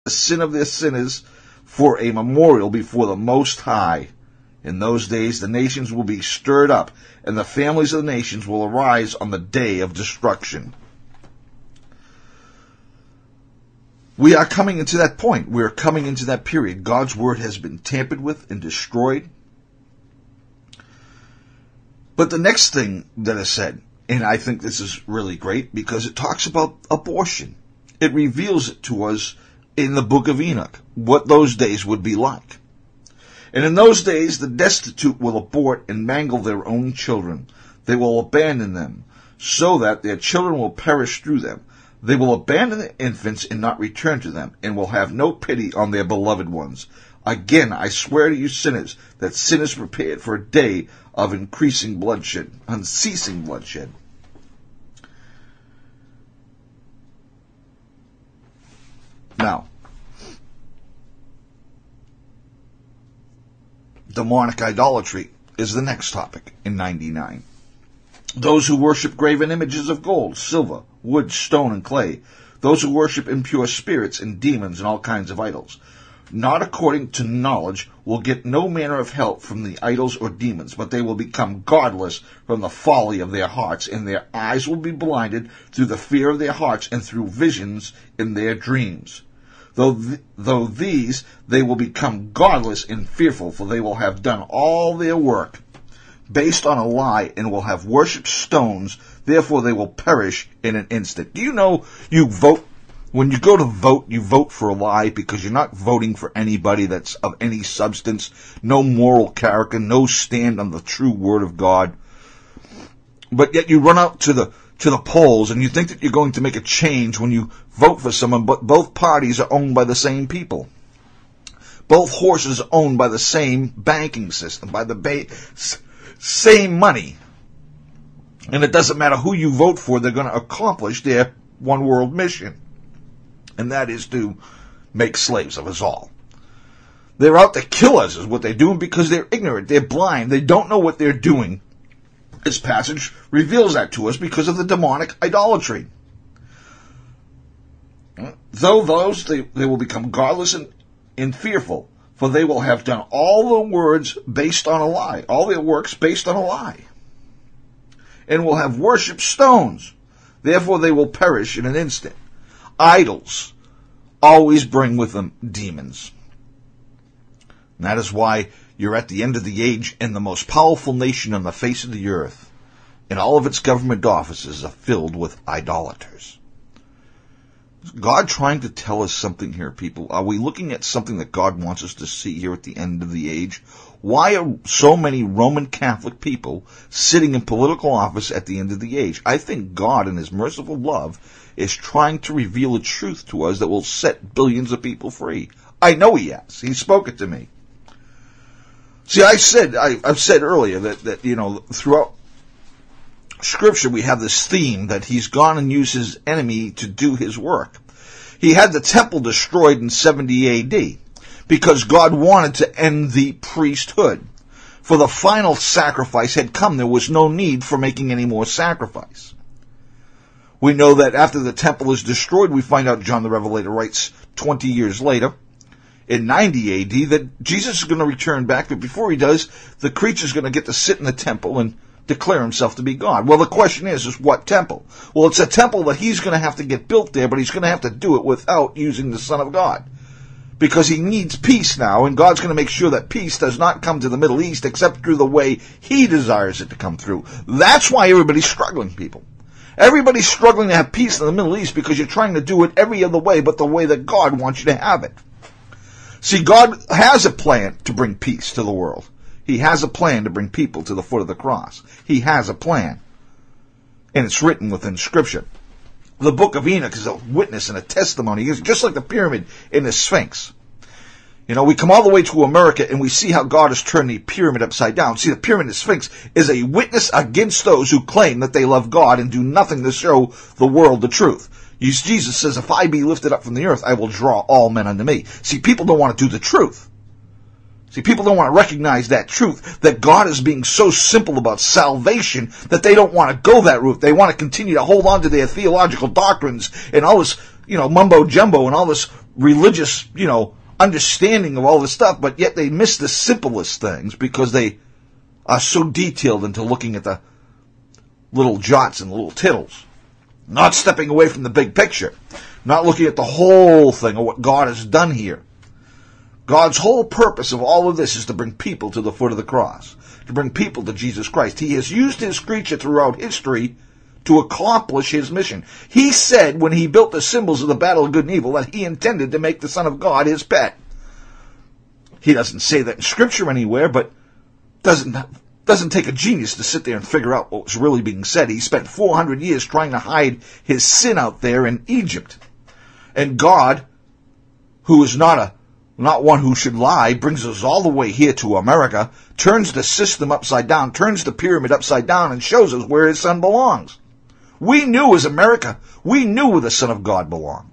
sin of their sinners for a memorial before the Most High. In those days the nations will be stirred up, and the families of the nations will arise on the day of destruction. We are coming into that point. We are coming into that period. God's word has been tampered with and destroyed. But the next thing that is said, and I think this is really great because it talks about abortion. It reveals it to us in the book of Enoch, what those days would be like. And in those days, the destitute will abort and mangle their own children. They will abandon them, so that their children will perish through them. They will abandon the infants and not return to them, and will have no pity on their beloved ones. Again, I swear to you sinners, that sin is prepared for a day of increasing bloodshed, unceasing bloodshed. Now, demonic idolatry is the next topic in 99. Those who worship graven images of gold, silver, wood, stone, and clay. Those who worship impure spirits and demons and all kinds of idols, not according to knowledge, will get no manner of help from the idols or demons, but they will become godless from the folly of their hearts, and their eyes will be blinded through the fear of their hearts and through visions in their dreams. Though these, they will become godless and fearful, for they will have done all their work based on a lie and will have worshipped stones. Therefore they will perish in an instant. Do you know you vote, when you go to vote, you vote for a lie because you're not voting for anybody that's of any substance, no moral character, no stand on the true word of God. But yet you run out to the polls and you think that you're going to make a change when you vote for someone, but both parties are owned by the same people. Both horses are owned by the same banking system, by the same money. And it doesn't matter who you vote for, they're going to accomplish their one world mission. And that is to make slaves of us all. They're out to kill us is what they're doing because they're ignorant, they're blind, they don't know what they're doing. This passage reveals that to us because of the demonic idolatry. Though those, they will become godless and fearful, for they will have done all the words based on a lie, all their works based on a lie, and will have worshipped stones. Therefore they will perish in an instant. Idols always bring with them demons. And that is why you're at the end of the age, and the most powerful nation on the face of the earth, and all of its government offices are filled with idolaters. Is God trying to tell us something here, people? Are we looking at something that God wants us to see here at the end of the age? Why are so many Roman Catholic people sitting in political office at the end of the age? I think God, in His merciful love, is trying to reveal a truth to us that will set billions of people free. I know He has. He spoke it to me. See, I've said earlier that you know, throughout Scripture we have this theme that He's gone and used His enemy to do His work. He had the temple destroyed in 70 A.D. because God wanted to end the priesthood. For the final sacrifice had come. There was no need for making any more sacrifice. We know that after the temple is destroyed, we find out John the Revelator writes 20 years later, in 90 A.D., that Jesus is going to return back, but before He does, the creature's going to get to sit in the temple and declare Himself to be God. Well, the question is what temple? Well, it's a temple that He's going to have to get built there, but He's going to have to do it without using the Son of God. Because He needs peace now, and God's going to make sure that peace does not come to the Middle East except through the way He desires it to come through. That's why everybody's struggling, people. Everybody's struggling to have peace in the Middle East because you're trying to do it every other way but the way that God wants you to have it. See, God has a plan to bring peace to the world. He has a plan to bring people to the foot of the cross. He has a plan. And it's written within Scripture. The book of Enoch is a witness and a testimony. It's just like the pyramid in the Sphinx. You know, we come all the way to America and we see how God has turned the pyramid upside down. See, the pyramid in the Sphinx is a witness against those who claim that they love God and do nothing to show the world the truth. Jesus says, if I be lifted up from the earth, I will draw all men unto me. See, people don't want to do the truth. See, people don't want to recognize that truth, that God is being so simple about salvation that they don't want to go that route. They want to continue to hold on to their theological doctrines and all this, mumbo-jumbo and all this religious, understanding of all this stuff, but yet they miss the simplest things because they are so detailed into looking at the little jots and little tittles, not stepping away from the big picture, not looking at the whole thing of what God has done here. God's whole purpose of all of this is to bring people to the foot of the cross, to bring people to Jesus Christ. He has used his creature throughout history to accomplish his mission. He said when he built the symbols of the battle of good and evil that he intended to make the Son of God his pet. He doesn't say that in Scripture anywhere, but doesn't take a genius to sit there and figure out what was really being said. He spent 400 years trying to hide his sin out there in Egypt. And God, who is not one who should lie, brings us all the way here to America, turns the system upside down, turns the pyramid upside down, and shows us where his Son belongs. We knew as America, we knew where the Son of God belonged.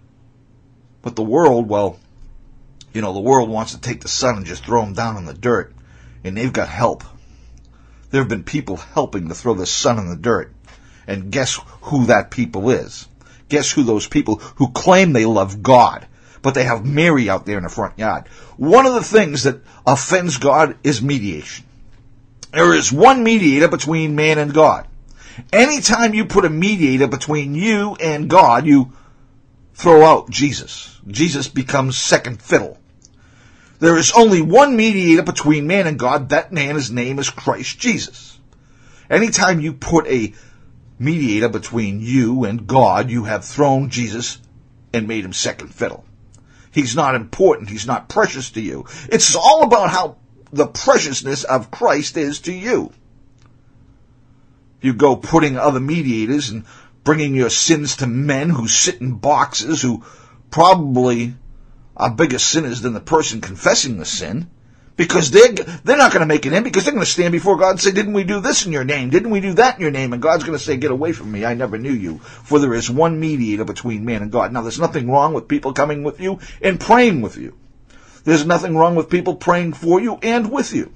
But the world, the world wants to take the Son and just throw him down in the dirt. And they've got help. There have been people helping to throw the Son in the dirt. And guess who that people is? Guess who those people who claim they love God, but they have Mary out there in the front yard. One of the things that offends God is mediation. There is one mediator between man and God. Anytime you put a mediator between you and God, you throw out Jesus. Jesus becomes second fiddle. There is only one mediator between man and God. That man, his name is Christ Jesus. Anytime you put a mediator between you and God, you have thrown Jesus and made him second fiddle. He's not important. He's not precious to you. It's all about how the preciousness of Christ is to you. You go putting other mediators and bringing your sins to men who sit in boxes, who probably are bigger sinners than the person confessing the sin, because they're not going to make it in, because they're going to stand before God and say, didn't we do this in your name? Didn't we do that in your name? And God's going to say, get away from me. I never knew you. For there is one mediator between man and God. Now, there's nothing wrong with people coming with you and praying with you. There's nothing wrong with people praying for you and with you.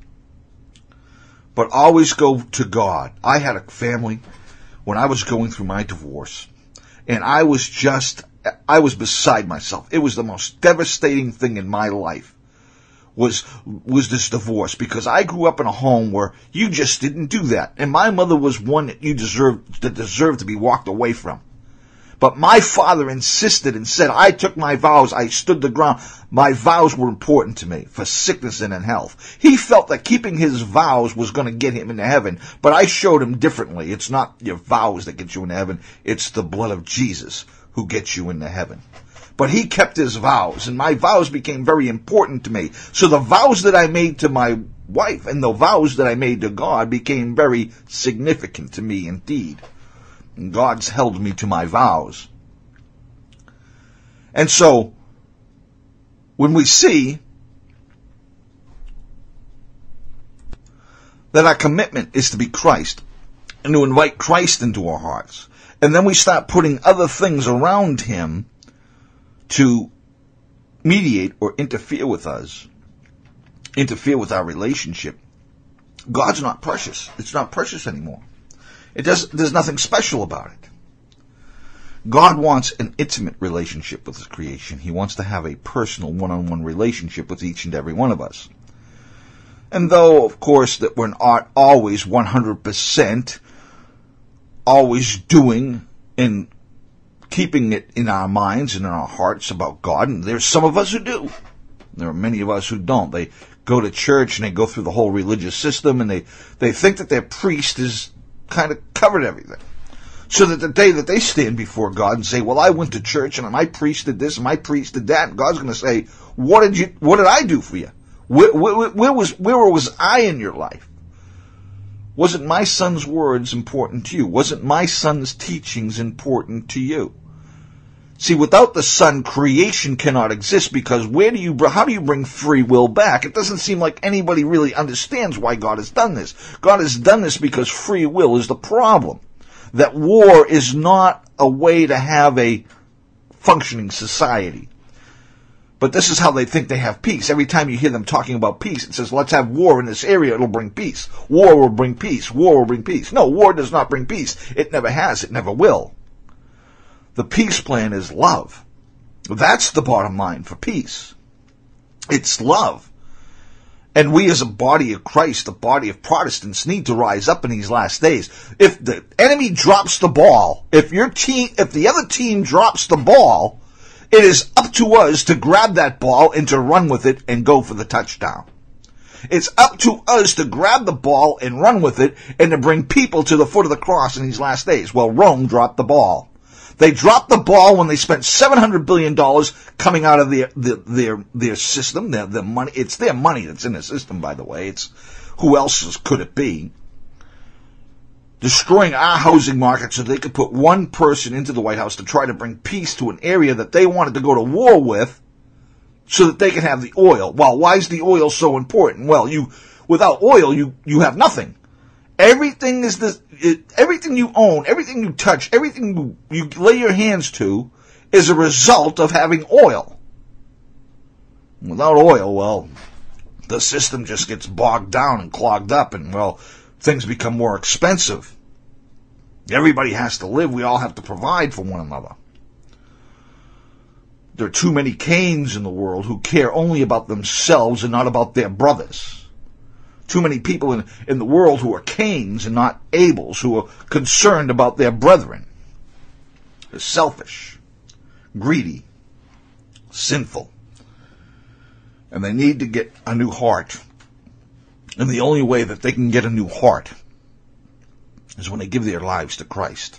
But always go to God. I had a family when I was going through my divorce, and I was beside myself. It was the most devastating thing in my life was this divorce, because I grew up in a home where you just didn't do that. And my mother was one that deserved to be walked away from. But my father insisted and said, I took my vows, I stood the ground. My vows were important to me for sickness and in health. He felt that keeping his vows was going to get him into heaven, but I showed him differently. It's not your vows that get you into heaven, it's the blood of Jesus who gets you into heaven. But he kept his vows, and my vows became very important to me. So the vows that I made to my wife and the vows that I made to God became very significant to me indeed. And God's held me to my vows. And so, when we see that our commitment is to be Christ, and to invite Christ into our hearts, and then we start putting other things around him to mediate or interfere with us, interfere with our relationship, God's not precious. It's not precious anymore. There's nothing special about it. God wants an intimate relationship with his creation. He wants to have a personal one-on-one relationship with each and every one of us. And though, of course, that we're not always 100% always doing and keeping it in our minds and in our hearts about God, and there's some of us who do. There are many of us who don't. They go to church and they go through the whole religious system, and they think that their priest is kind of covered everything. So that the day that they stand before God and say, well, I went to church and my priest did this and my priest did that, and God's going to say, what did I do for you? Where was I in your life? Wasn't my son's words important to you? Wasn't my son's teachings important to you? See, without the Son, creation cannot exist, because how do you bring free will back? It doesn't seem like anybody really understands why God has done this. God has done this because free will is the problem. That war is not a way to have a functioning society. But this is how they think they have peace. Every time you hear them talking about peace, it says, let's have war in this area, it'll bring peace. War will bring peace. War will bring peace. No, war does not bring peace. It never has. It never will. The peace plan is love. That's the bottom line for peace. It's love. And we as a body of Christ, the body of Protestants, need to rise up in these last days. If the enemy drops the ball, if the other team drops the ball, it is up to us to grab that ball and to run with it and go for the touchdown. It's up to us to grab the ball and run with it and to bring people to the foot of the cross in these last days. Well, Rome dropped the ball. They dropped the ball when they spent $700 billion coming out of their system, their money. It's their money that's in the system, by the way. It's who else could it be? Destroying our housing market so they could put one person into the White House to try to bring peace to an area that they wanted to go to war with so that they can have the oil. Well, why is the oil so important? Well, without oil, you have nothing. Everything everything you own, everything you touch, everything you lay your hands to is a result of having oil. Without oil, well, the system just gets bogged down and clogged up and, well, things become more expensive. Everybody has to live. We all have to provide for one another. There are too many Cains in the world who care only about themselves and not about their brothers. Too many people in the world who are Cains and not Abels, who are concerned about their brethren. They're selfish, greedy, sinful. And they need to get a new heart. And the only way that they can get a new heart is when they give their lives to Christ.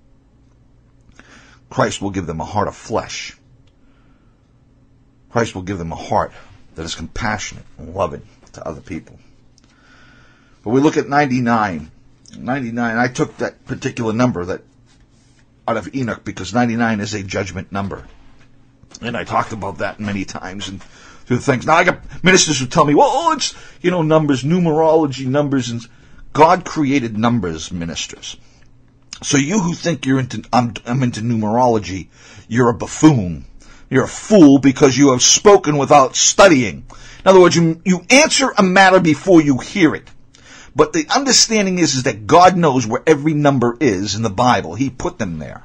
Christ will give them a heart of flesh. Christ will give them a heart that is compassionate and loving to other people. But we look at 99. 99, I took that particular number out of Enoch because 99 is a judgment number. And I talked about that many times and through things. Now I got ministers who tell me, well, it's, numbers, numerology, numbers, and God created numbers, ministers. So you who think I'm into numerology, you're a buffoon. You're a fool because you have spoken without studying. In other words, you answer a matter before you hear it. But the understanding is that God knows where every number is in the Bible. He put them there.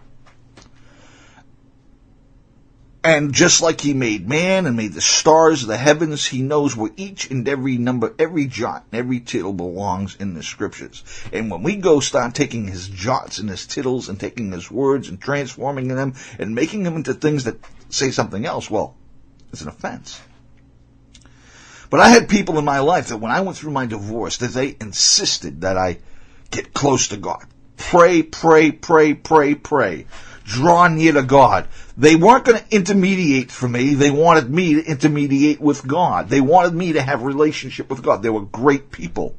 And just like he made man and made the stars of the heavens, he knows where each and every number, every jot, and every tittle belongs in the scriptures. And when we start taking his jots and his tittles and taking his words and transforming them and making them into things that say something else, well, it's an offense. But I had people in my life that when I went through my divorce, that they insisted that I get close to God. Pray, pray, pray, pray, pray. Draw near to God. They weren't going to intermediate for me. They wanted me to intermediate with God. They wanted me to have a relationship with God. They were great people.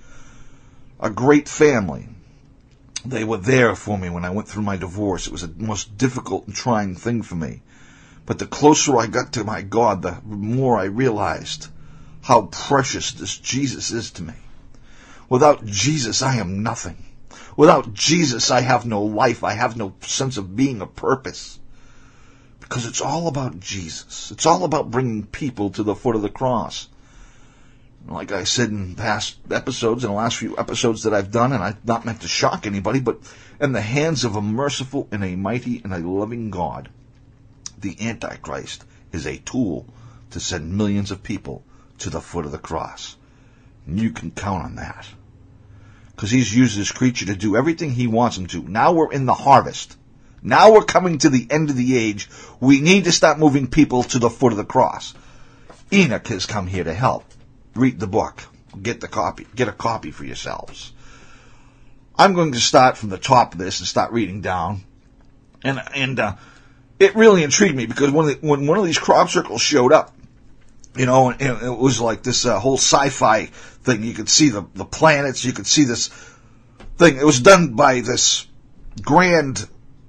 A great family. They were there for me when I went through my divorce. It was the most difficult and trying thing for me. But the closer I got to my God, the more I realized how precious this Jesus is to me. Without Jesus, I am nothing. Without Jesus, I have no life. I have no sense of being, a purpose. Because it's all about Jesus. It's all about bringing people to the foot of the cross. Like I said in past episodes, in the last few episodes that I've done, and I've not meant to shock anybody, but in the hands of a merciful and a mighty and a loving God, the Antichrist is a tool to send millions of people to the foot of the cross. And you can count on that. Because he's used this creature to do everything he wants him to. Now we're in the harvest. Now we're coming to the end of the age. We need to start moving people to the foot of the cross. Enoch has come here to help. Read the book. Get a copy for yourselves. I'm going to start from the top of this and start reading down. And it really intrigued me because when one of these crop circles showed up, and it was like this whole sci-fi thing. You could see the planets. You could see this thing. It was done by this grand,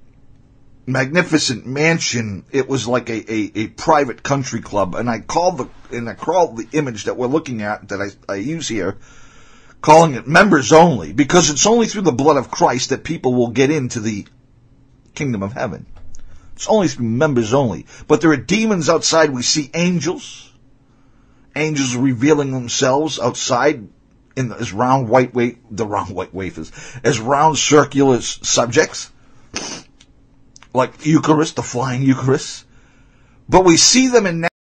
magnificent mansion. It was like a private country club. And I called the image that we're looking at, that I use here, calling it members only, because it's only through the blood of Christ that people will get into the kingdom of heaven. It's only through members only. But there are demons outside. We see angels. Angels revealing themselves outside as round wafers, as round circular subjects, like Eucharist, the flying Eucharist. but we see them in